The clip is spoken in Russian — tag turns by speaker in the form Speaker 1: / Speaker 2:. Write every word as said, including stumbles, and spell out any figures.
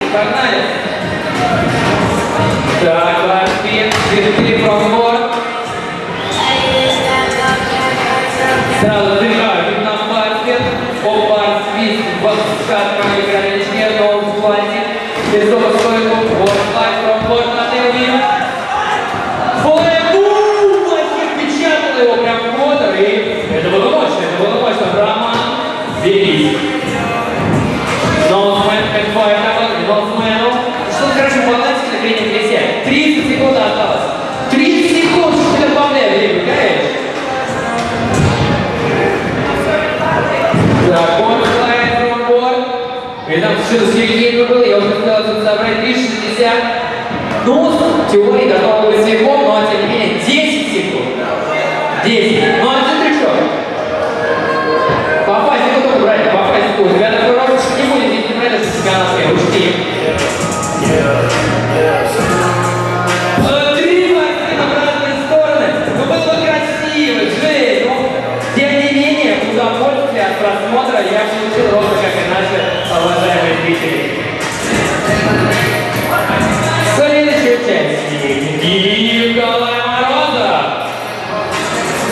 Speaker 1: Погнали. Так, ваш спин, спин, промборд. Сразу двигаю на парке. Опа, спин, вот скат, проиграли член, но в плане. Без дома стойку, вот лайк, промборд, на тыле. Флэбу! Вообще впечатал его прям в квотер, и это было мощно, это было мощно. Роман, берись. Ноусмен, конфой, ноусмену. Что-то, короче, балансик на переднем колесе. тридцать секунд осталось. тридцать секунд, что ты добавляешь время, конечно. Так, он слайд фронтборд. И там что-то с Евгением было, я уже хотел тут забрать три шестьдесят. Ну, в теории готово быть секунд, но тем не менее десять секунд. десять. Ну, а ты что? По фазе только брать, по фазе у тебя такой рост, что не будет, здесь не пройдешь на чемпионатские ручки. Три фазы в разные стороны. Ну, было красиво, жесть. Но, тем не менее, удовольствие от просмотра я